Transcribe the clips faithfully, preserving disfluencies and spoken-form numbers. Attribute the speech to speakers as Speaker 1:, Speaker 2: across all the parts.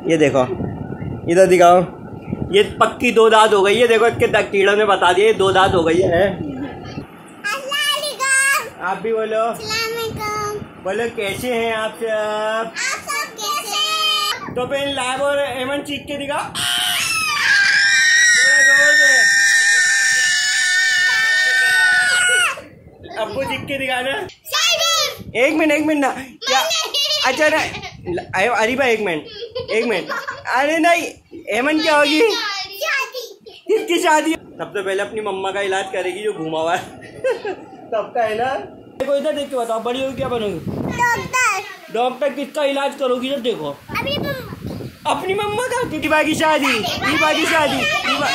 Speaker 1: ये देखो, इधर दिखाओ, ये पक्की दो दांत हो गई है। देखो इसके कीड़ों ने बता दिया दो दांत हो गई है। आप भी बोलो, बोलो कैसे हैं आप सब?
Speaker 2: आप सब कैसे?
Speaker 1: तो फिर लाइव और एमन चीख के दिखाओ। अब्बू चीख के दिखाना। एक मिनट एक मिनट ना क्या? अच्छा ना अरे भाई एक मिनट एक मिनट अरे नहीं, एमन क्या होगी? किसकी शादी? सबसे पहले अपनी मम्मा का इलाज करेगी जो घूमा हुआ है सबका है ना। देखो इधर देख के बताओ, बड़ी होगी क्या बनोगी? डॉक्टर। डॉक्टर किसका इलाज करोगी? इधर देखो, अपनी मम्मा। अपनी मम्मा का? ईबा की शादी, ईबा की शादी, ईबा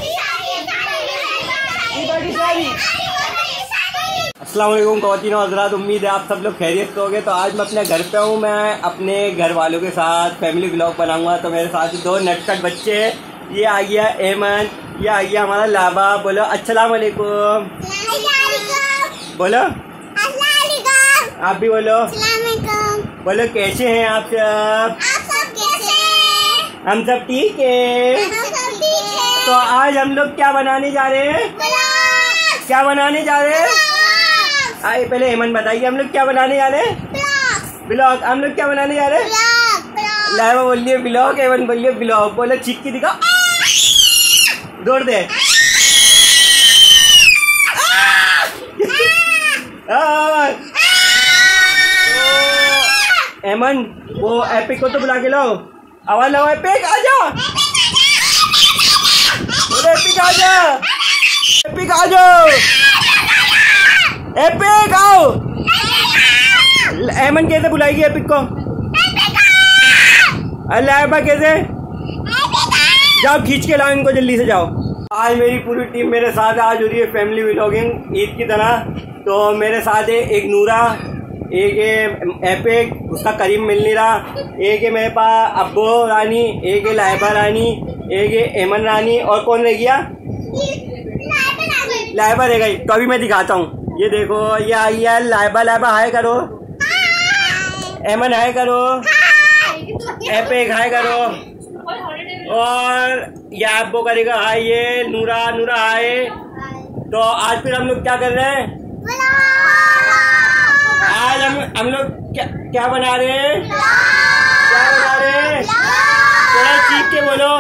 Speaker 1: की शादी। अस्सलाम वालेकुम ख़वातीन और हज़रात, उम्मीद है आप सब लोग खैरियत से होंगे। तो आज मैं अपने घर पे हूँ, मैं अपने घर वालों के साथ फैमिली व्लॉग बनाऊंगा। तो मेरे साथ दो नटखट बच्चे, ये आ गया एमन, ये आ गया हमारा लाबा। बोलो अस्सलाम वालेकुम। बोलो, आप भी बोलो। बोलो कैसे हैं आप सब?
Speaker 2: आप सब कैसे?
Speaker 1: हम सब ठीक है।
Speaker 2: हम सब ठीक है।
Speaker 1: तो आज हम लोग क्या बनाने जा रहे हैं? क्या बनाने जा रहे हैं? आइए पहले एमन बताइए, हम लोग क्या बनाने जा रहे हैं? ब्लॉग। हम लोग क्या बनाने जा रहे हैं? लाइवा बोलिए ब्लॉग, एमन बोलिए ब्लॉग। बोलो चीख के दिखाओ, दौड़ दे। एमन वो एपिक को तो बुला के लाओ, आवाज लगाओ। एपिक आजा, एपिक आजा, एपिक आ जाओ, एपिक आओ। एमन कैसे बुलाएगी एपिक को? अल्लाह कैसे? जाओ खींच के लाओ इनको, जल्दी से जाओ। आज मेरी पूरी टीम मेरे साथ है। आज हो रही है फैमिली व्लॉगिंग ईद की तरह। तो मेरे साथ है एक नूरा, एक है एपिक, उसका करीम मिल नहीं रहा, एक है मेरे पास अब्बू रानी, एक है लाइबा रानी, एक है एमन रानी, और कौन रह गया? लाइबा रह गई। तो अभी मैं दिखाता हूँ, ये देखो ये आई है लाइबा। लाइबा हाय करो, एमन हाय करो, एपिक हाय करो, और ये अब्बू करेगा हाय, ये नूरा नूरा हाय। तो आज फिर हम लोग क्या कर रहे हैं? आज हम हम लोग क्या क्या बना रहे हैं? क्या बना रहे हैं? थोड़ा चीख के बोलो।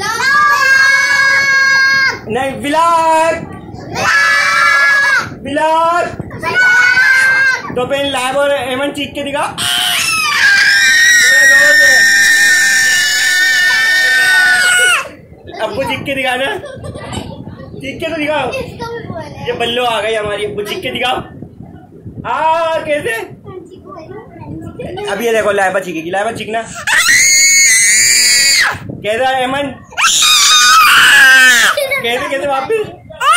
Speaker 1: नहीं, व्लॉग, व्लॉग। तो फिर लाइव और एमन चीख के दिखाओ। अब्बू चीख के दिखाना, चीख के तो दिखाओ। ये बल्लो आ गई हमारी, अब्बू चीख के दिखाओ। हाँ कैसे? अब ये देखो लाइबा चीखेगी, लाइबा चीखना कैसे? एमन कैसे कैसे वापिस?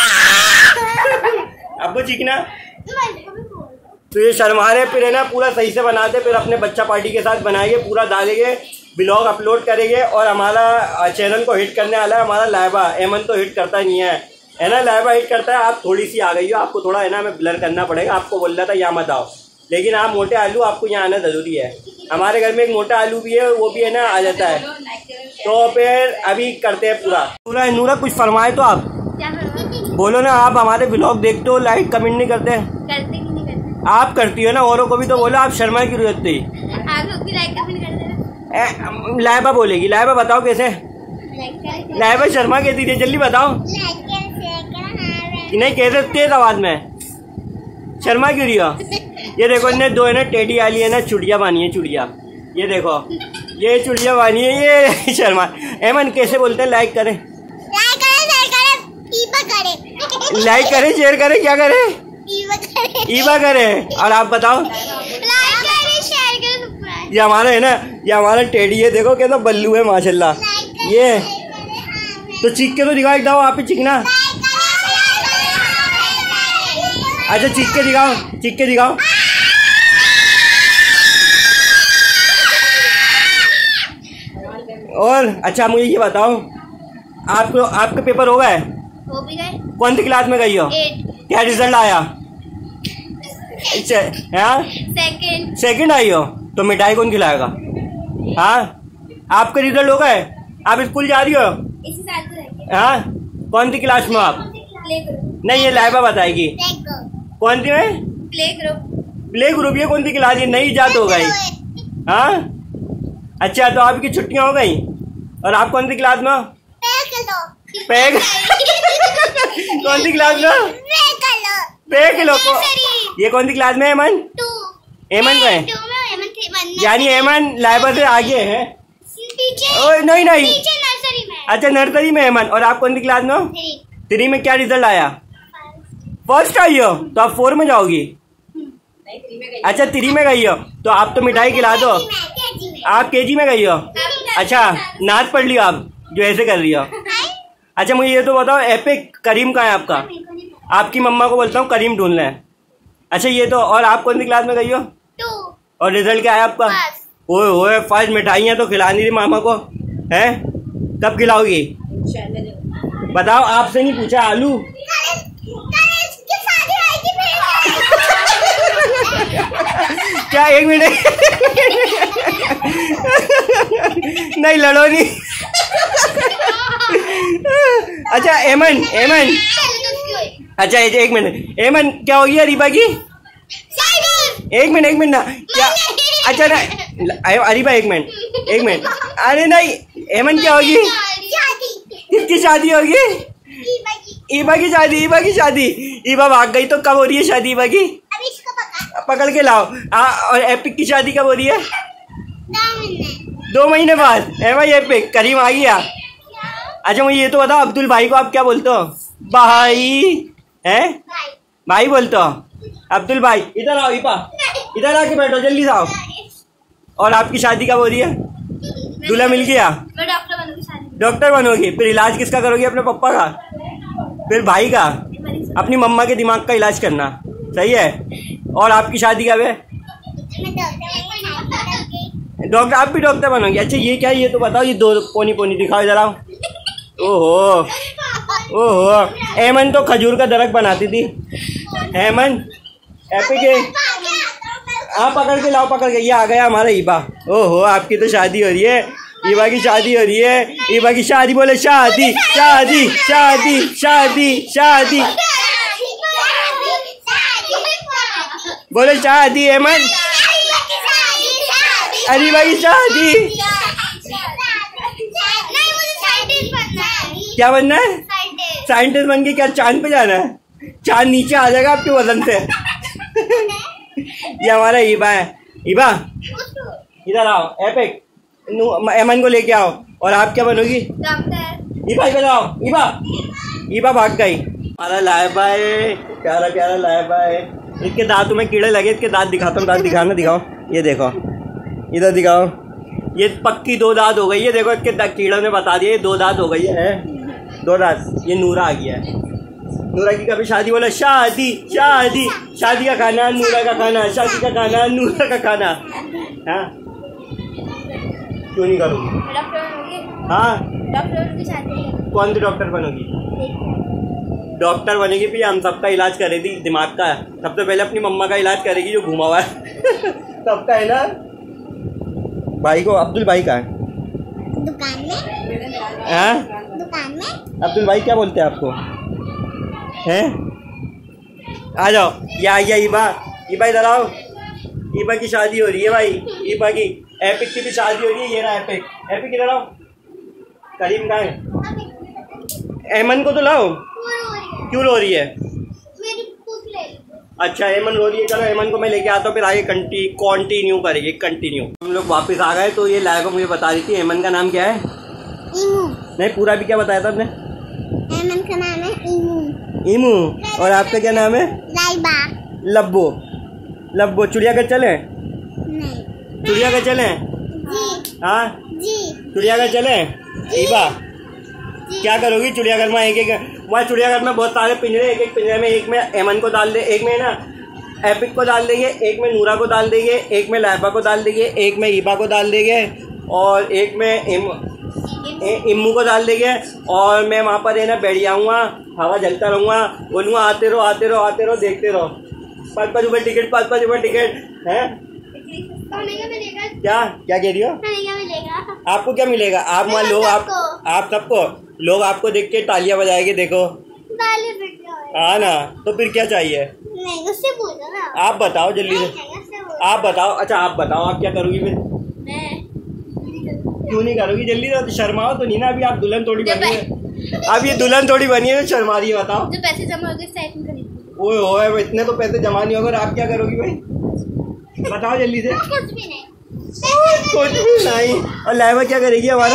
Speaker 1: अब्बू चीखना। तो ये शर्माने फिर है ना, पूरा सही से बनाते, फिर अपने बच्चा पार्टी के साथ बनाएंगे, पूरा डालेंगे, ब्लॉग अपलोड करेंगे, और हमारा चैनल को हिट करने वाला है हमारा लाइबा। एमन तो हिट करता नहीं है, है ना? लाइबा हिट करता है। आप थोड़ी सी आ गई हो, आपको थोड़ा है ना हमें ब्लर करना पड़ेगा। आपको बोल रहा था यहाँ मत आओ, लेकिन आप मोटे आलू, आपको यहाँ आना ज़रूरी है। हमारे घर में एक मोटा आलू भी है, वो भी है ना आ जाता है। तो फिर अभी करते हैं पूरा पूरा। नूरा कुछ फरमाए तो आप बोलो ना। आप हमारे ब्लॉग देखते हो, लाइक कमेंट नहीं करते?
Speaker 2: करते कि नहीं करते?
Speaker 1: आप करती हो ना, औरों को भी तो बोलो। आप शर्मा की जरूरत थी।
Speaker 2: आप लोग भी लाइक कमेंट करते हैं।
Speaker 1: लाइबा बोलेगी, लाइबा बताओ कैसे? लाइबा शर्मा कहती थी, जल्दी बताओ। नहीं कैसे? तेज आवाज में शर्मा क्यों रही हो? ये देखो इन्हें दो है ना टेडी वाली है ना चुड़िया बानी है, चुड़िया। ये देखो ये चुड़िया बानी है, ये शर्मा। एमन कैसे बोलते हैं? लाइक करें,
Speaker 2: लाइक करें, शेयर करें, ईबा करें।
Speaker 1: लाइक करें, शेयर करें, क्या करें?
Speaker 2: ईबा करें,
Speaker 1: ईबा करें। और आप बताओ?
Speaker 2: लाइक करें, शेयर करें।
Speaker 1: ये हमारा है ना, ये हमारा टेडी है, देखो कैसा बल्लू है माशाल्लाह। ये तो चीख के तो दिखाओ एक दफा, आप ही चीखना। अच्छा चीख के दिखाओ, चीख के दिखाओ। और अच्छा मुझे ये बताओ, आपको आपके पेपर हो गए?
Speaker 2: हो भी गए।
Speaker 1: कौन सी क्लास में गई हो?
Speaker 2: एट।
Speaker 1: क्या रिजल्ट आया?
Speaker 2: सेकंड।
Speaker 1: सेकंड आई हो? तो मिठाई कौन खिलाएगा? हाँ आपका रिजल्ट हो गए? आप स्कूल जा रही हो?
Speaker 2: इसी साल तो रहेंगे।
Speaker 1: हाँ, कौन सी क्लास में आप?
Speaker 2: Play group.
Speaker 1: नहीं, ये लाइबा बताएगी। कौन सी में?
Speaker 2: Play group. प्ले
Speaker 1: ग्रुप ये कौन सी क्लास? ये नई जात हो गई। हाँ, अच्छा, तो आपकी छुट्टियां हो गई और आप कौन सी क्लास में हो? पैग कौन सी क्लास में? पैग किलो को। ये कौन सी क्लास में है एमन? एमन में है, यानी एमन लाइबा से आगे है। ओ, नहीं नहीं, अच्छा नर्सरी में एमन। और आप कौन सी क्लास में हो? थ्री में। क्या रिजल्ट आया? फर्स्ट आई हो, तो आप फोर में जाओगी। अच्छा, थ्री में गई हो, तो आप तो मिठाई खिला दो। आप केजी में गई हो? अच्छा, नाच पढ़ लियो आप जो ऐसे कर रही हो। अच्छा, मुझे ये तो बताओ, एपिक करीम कहाँ है आपका? आपकी मम्मा को बोलता हूँ करीम ढूंढ लें। अच्छा, ये तो, और आप कौन सी क्लास में गई हो? और रिजल्ट क्या है आपका? ओए ओए, फर्स्ट मिठाइयाँ तो खिला नहीं रही मामा को, हैं? कब खिलाओगी? बताओ, आपसे नहीं पूछा। आलू क्या? एक मिनट नहीं, लड़ो नहीं। अच्छा एमन, एमन, अच्छा एक मिनट, एमन क्या हो गया अरीबा की? एक मिनट, एक मिनट ना, क्या? अच्छा ना, अरीबा एक मिनट, एक मिनट, अरे नहीं, एमन क्या होगी? किसकी शादी होगी? ईबा की शादी। ईबा की शादी, ईबा भाग गई तो कब हो रही है शादी ईबा की? पकड़ के लाओ। आ, और एपिक की शादी कब हो रही है? दो महीने बाद। है भाई एपिक, करीम आ गया। अच्छा, मुझे ये तो बताओ, अब्दुल भाई को आप क्या बोलते हो? भाई है? भाई बोलते हो? अब्दुल भाई, इधर आओ ईपा, इधर आके बैठो, जल्दी से आओ। और आपकी शादी कब हो रही है? दूल्हा मिल गया? डॉक्टर बनोगी? फिर इलाज किसका करोगी? अपने पापा का? फिर भाई का? अपनी मम्मा के दिमाग का इलाज करना, सही है। और आपकी शादी कब है? डॉक्टर? आप भी डॉक्टर बनोगे? अच्छा, ये क्या है ये तो बताओ, ये दो पोनी पोनी दिखाओ जरा। ओहो ओहो, एमन तो खजूर का दरख्त बनाती थी। एमन, एपिक है। आप पकड़ के लाओ, पकड़ के। ये आ गया हमारा ईबा। ओहो, आपकी तो शादी हो रही है। ईबा की शादी हो रही है। ईबा की शादी, बोले शादी शादी शादी शादी शादी, बोले शादी। एमन, अरीबा की शादी। क्या बनना है? साइंटिस्ट बन के क्या चांद पे जाना है? चांद नीचे आ जाएगा आपके वजन से। ये हमारा ईबा है। ईबा, इधर आओ। एपिक, एमन को लेके आओ। और आप क्या बनोगी? डॉक्टर। ईबा इधर आओ। ईबा, ईबा भाग गई। हमारा लाइबा है, प्यारा प्यारा लाइबा है। इसके दांतों में कीड़े लगे, इसके दांत दिखाता हूँ। दांत दिखाना, दिखाओ। ये देखो, इधर दिखाओ। ये पक्की दो दांत हो गई है। देखो, इसके कीड़ों ने बता दिया, ये दो दांत हो गई है, दो दांत। ये नूरा आ गया है। नूरा की कभी शादी, बोला शादी शादी, शादी का खाना नूरा का खाना, शादी का खाना नूरा का खाना। हाँ, क्यों नहीं करूँगी? हाँ, कौन सी डॉक्टर बनोगी? डॉक्टर बनेगी भी, हम सबका इलाज करेगी, दिमाग का। सबसे पहले अपनी मम्मा का इलाज करेगी जो घुमा हुआ है। सबका है ना। भाई को, अब्दुल भाई का है दुकान में। हाँ, दुकान में। अब्दुल भाई क्या बोलते हैं आपको? हैं? आ जाओ। ये आ गया ईबा। ईबा इधर आओ। ईबा की शादी हो रही है भाई, ईबा की। एपिक की भी शादी हो रही है। ये रहा एपिक। एपिक इधर आओ। करीम कहाँ है? एमन को तो लाओ। क्यों रो रही है? अच्छा, एमन रो रही है। चलो, एमन को मैं लेके आता हूँ, फिर आगे कंटी कंटिन्यू करेंगे। कंटिन्यू। हम लोग वापस आ गए। तो ये लाइबा मुझे बता रही थी, एमन का नाम क्या है? ईमू। नहीं, पूरा भी क्या बताया था आपने? एमन का नाम है ईमू। ईमू। और आपका क्या नाम है? लाइबा। लब्बो। लब्बो। चिड़ियाघर चले? नहीं। चिड़ियाघर चले? हाँ जी। चिड़ियाघर चले? ईबा, क्या करोगी चिड़ियाघर में? एक एक वहाँ चिड़ियाघर में बहुत सारे पिंजरे, एक एक पिंजरे में, एक में एमन को डाल दे, एक में ना एपिक को डाल देंगे, एक में नूरा को डाल देंगे, एक में लाइबा को डाल देंगे, एक में ईबा को डाल देंगे, और एक में इम, इम्मू को डाल देंगे। और मैं वहाँ पर है ना बैठ जाऊँगा, हवा जलता रहूँगा, बोलूँगा आते रहो आते रहो आते रहो, देखते रहो। पाँच पाँच रुपये टिकट, पाँच पाँच रुपये टिकट है। क्या क्या कह रही हो?
Speaker 2: क्या मिलेगा?
Speaker 1: आपको क्या मिलेगा? आप मान लो आप आप सबको लोग आपको देख के तालियां बजाएंगे। देखो हाँ ना, तो फिर क्या चाहिए?
Speaker 2: नहीं उससे बोलो ना।
Speaker 1: आप बताओ जल्दी से, आप बताओ। अच्छा आप बताओ आप क्या करोगी फिर? क्यों नहीं करोगी? जल्दी से, शर्माओ तो नहीं ना। अभी आप दुल्हन थोड़ी बनी है, अब ये दुल्हन थोड़ी बनी है, शर्मा रही है। बताओ।
Speaker 2: जो पैसे जमा हो गए
Speaker 1: ओए ओए इतने तो पैसे जमा नहीं होगा। आप क्या करोगी भाई? बताओ जल्दी से।
Speaker 2: कुछ भी नहीं,
Speaker 1: कुछ भी नहीं। और लाइबा क्या करेगी हमारा?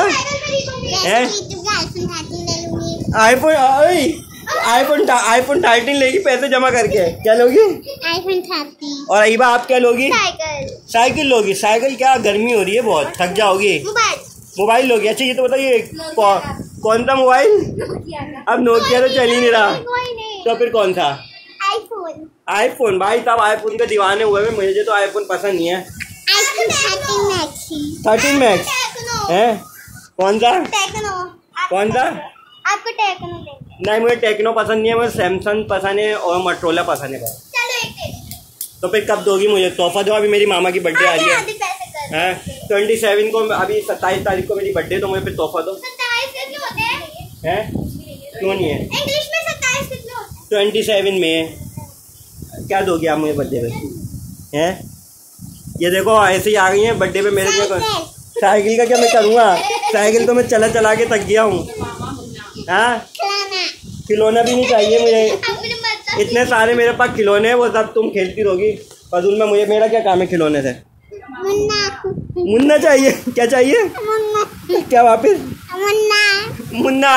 Speaker 1: आईफोन आईफोन आईफोन थर्टीन लेगी पैसे जमा करके। क्या लोगी?
Speaker 2: IPhone thirteen.
Speaker 1: और ईबा आप क्या लोगी?
Speaker 2: साइकिल।
Speaker 1: साइकिल लोगी। साइकिल क्या, गर्मी हो रही है बहुत, थक जाओगी।
Speaker 2: मोबाइल
Speaker 1: मोबाइल लोगी। अच्छा ये तो बताइए कौन कौन सा मोबाइल? अब नोकिया तो चल ही नहीं रहा, तो फिर कौन सा?
Speaker 2: आईफोन।
Speaker 1: आईफोन। भाई साहब आईफोन के दीवाने हुए हैं। मुझे तो आईफोन पसंद नहीं है।
Speaker 2: Thirteen max.
Speaker 1: थर्टीन मैक्स है? कौन सा?
Speaker 2: टेक्नो।
Speaker 1: कौन सा?
Speaker 2: आपको टेक्नो देंगे।
Speaker 1: नहीं मुझे टेक्नो पसंद नहीं है, मुझे सैमसंग पसंद है और मोटरोला पसंद है।
Speaker 2: चलो एक एक।
Speaker 1: तो फिर कब दोगी मुझे तोहफा? दो। अभी मेरी मामा की बर्थडे आ रही है हैं, ट्वेंटी सेवन को। अभी सत्ताईस तारीख को मेरी बर्थडे, तो मुझे फिर तोहफा दो।
Speaker 2: सत्ताईस कितने होते हैं?
Speaker 1: हैं? क्यों नहीं है?
Speaker 2: इंग्लिश में सत्ताईस कितने होते हैं?
Speaker 1: ट्वेंटी सेवन में। क्या दोगे आप मुझे बर्थडे पे? हैं? ये देखो ऐसे ही आ गई है बर्थडे पे मेरे को। साइकिल का क्या मैं करूँगा? साइकिल तो मैं चला चला के थक गया हूँ। हाँ खिलौना भी नहीं चाहिए मुझे। इतने सारे मेरे पास खिलौने हैं, वो सब तुम खेलती रहोगी फजूल में। मुझे मेरा क्या काम है खिलौने से?
Speaker 2: मुन्ना।
Speaker 1: मुन्ना चाहिए? क्या चाहिए?
Speaker 2: मुन्ना।
Speaker 1: क्या वापिस?
Speaker 2: मुन्ना।
Speaker 1: मुन्ना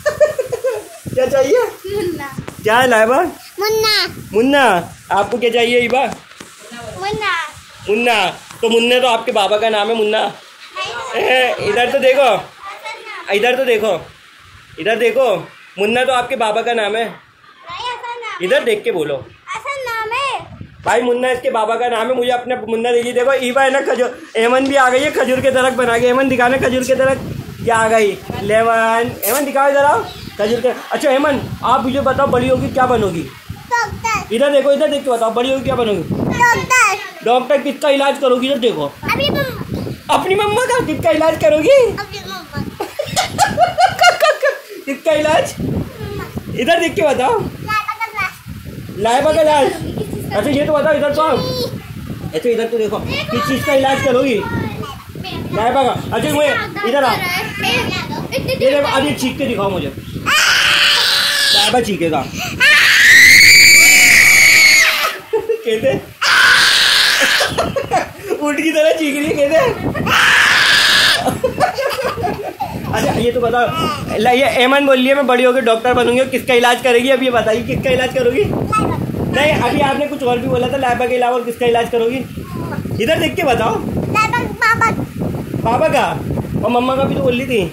Speaker 1: क्या चाहिए?
Speaker 2: मुन्ना।
Speaker 1: क्या है लाइबा?
Speaker 2: मुन्ना।
Speaker 1: मुन्ना। आपको क्या चाहिए ईबा?
Speaker 2: मुन्ना।
Speaker 1: मुन्ना। तो मुन्ने तो आपके बाबा का नाम है मुन्ना। इधर तो देखो, इधर तो देखो, इधर देखो। मुन्ना तो आपके बाबा का नाम है। इधर देख के बोलो।
Speaker 2: ऐसा नाम है
Speaker 1: भाई मुन्ना इसके बाबा का नाम है। मुझे अपने मुन्ना देखिए। देखो ईबा है ना, खजूर। एमन भी आ गई है खजूर के दरख्त बना के। एमन दिखाना खजूर के दरख्त क्या आ गई। लेमन एमन दिखाओ इधर आओ खजूर के। अच्छा एमन आप मुझे बताओ बड़ी होगी क्या बनोगी?
Speaker 2: डॉक्टर।
Speaker 1: इधर देखो, इधर देख के बताओ बड़ी होगी क्या बनोगी?
Speaker 2: डॉक्टर।
Speaker 1: डॉक्टर किसका इलाज करोगी? इधर देखो।
Speaker 2: अभी मम्मा।
Speaker 1: अपनी मम्मा का किसका इलाज करोगी?
Speaker 2: अपनी मम्मा।
Speaker 1: किसका इलाज? इधर देख के बताओ। लाइबा का इलाज। अच्छा ये तो बताओ इधर तो आओ। अच्छा इधर तो देखो किस चीज का इलाज करोगी? लाइबा का। अच्छा मुझे इधर आओ। ये देखो अभी चीख के दिखाओ मुझे। लाइबा चीखेगा कहते ऊँट की तरह चीख रही है कहते। अच्छा ये तो बताओ, ये एमन बोल रही है मैं बड़ी होकर डॉक्टर बनूंगी। किसका इलाज करेगी? अब ये बताइए किसका इलाज करोगी? नहीं अभी आपने कुछ और भी बोला था लाइबा के अलावा। किसका इलाज करोगी? इधर देख के बताओ।
Speaker 2: पापा।
Speaker 1: पापा का और मम्मा का भी तो बोल रही थी।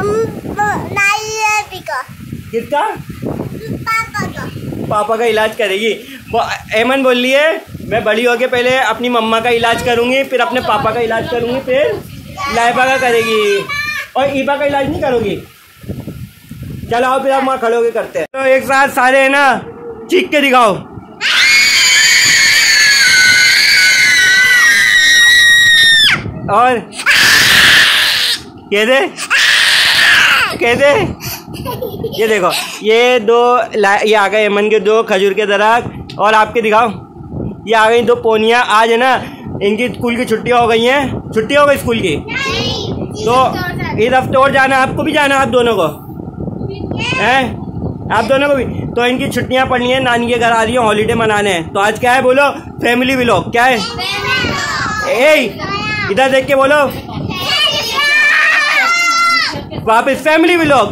Speaker 1: किसका?
Speaker 2: पापा का।
Speaker 1: पापा का इलाज करेगी। एमन बोल रही है मैं बड़ी होके पहले अपनी मम्मा का इलाज करूंगी, फिर अपने पापा का इलाज करूंगी, फिर लाइबा का करेगी। और ईबा का इलाज नहीं करोगी? चलो आओ फिर आप वहाँ खड़े होके करते हैं। तो एक साथ सारे है ना चीख के दिखाओ। और कहते कहते ये देखो ये दो ये आ गए एमन के दो खजूर के दरख्त। और आपके दिखाओ ये आ गई दो पोनियाँ। आज है ना इनकी स्कूल की छुट्टियाँ हो गई हैं। छुट्टी हो गई स्कूल की, तो इस हफ्ते और जाना। आपको भी जाना, आप दोनों को हैं? आप दोनों को भी। तो इनकी छुट्टियां पड़नी है, नानी के घर आ रही है, हॉलीडे मनाने हैं। तो आज क्या है बोलो? Family vlog. क्या है? ए इधर देख के बोलो वापस फैमिली व्लॉग।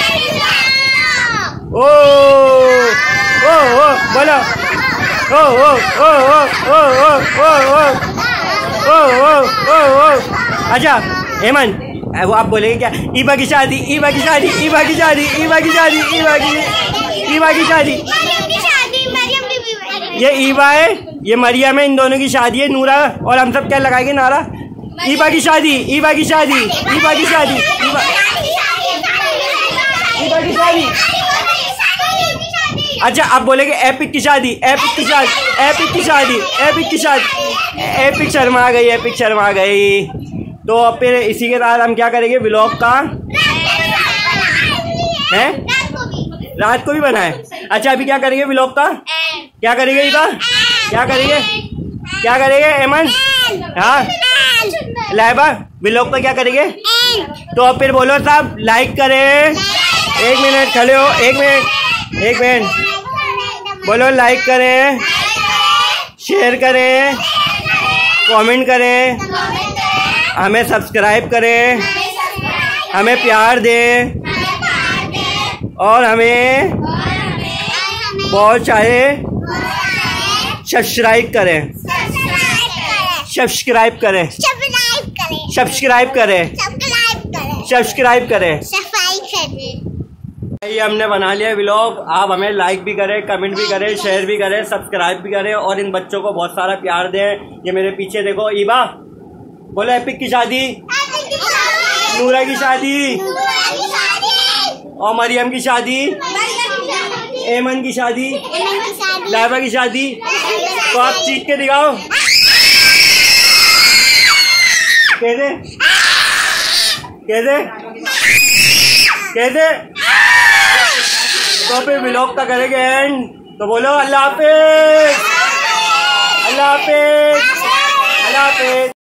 Speaker 1: ओ ओ ओ बोलो ओ ओ ओ ओ ओ ओ ओ ओ ओ ओ ओ। अच्छा हेमन वो आप बोलेंगे क्या? ईबा की शादी, ईबा की शादी, ईबा की शादी, ईबा की शादी, ईबा की ईबा की शादी। ये ईबा है, ये मरियम है, इन दोनों की शादी है। नूरा और हम सब क्या लगाएंगे नारा? ईबा की शादी, ईबा की शादी, ईबा की शादी, ईबा ईबा की शादी। अच्छा आप बोलेंगे एपिक की शादी, एपिक की शादी, एपिक की शादी, एपिक की शादी। एपिक शर्मा गई, एपिक शर्मा गई। तो अब फिर इसी के साथ हम क्या करेंगे, व्लॉग का है रात को भी बनाए। अच्छा अभी क्या करेंगे व्लॉग का, क्या करेंगे ईबा, क्या करेंगे, क्या करेंगे एमन, हाँ लाइबा व्लॉग का क्या करेंगे। तो अब फिर बोलो साहब लाइक करें, एक मिनट खड़े हो, एक मिनट एक मिनट बोलो, लाइक करें, शेयर करें, कमेंट करें, हमें सब्सक्राइब करें, हमें प्यार दें और हमें बहुत सारे सब्सक्राइब करें, सब्सक्राइब करें, सब्सक्राइब करें, सब्सक्राइब करें। ये हमने बना लिया व्लॉग। आप हमें लाइक भी करें, कमेंट भी करें, शेयर भी करें, सब्सक्राइब भी करें और इन बच्चों को बहुत सारा प्यार दें। ये मेरे पीछे देखो, ईबा बोलो एपिक की शादी, नूरा की शादी और मरियम की शादी, एमन की शादी, लाइबा की शादी। तो आप चीख के दिखाओ, कैसे कैसे कैसे। तो फिर व्लॉग का करेंगे एंड। तो बोलो अल्लाह हाफिज, अल्लाह हाफिज, अल्लाह हाफिज।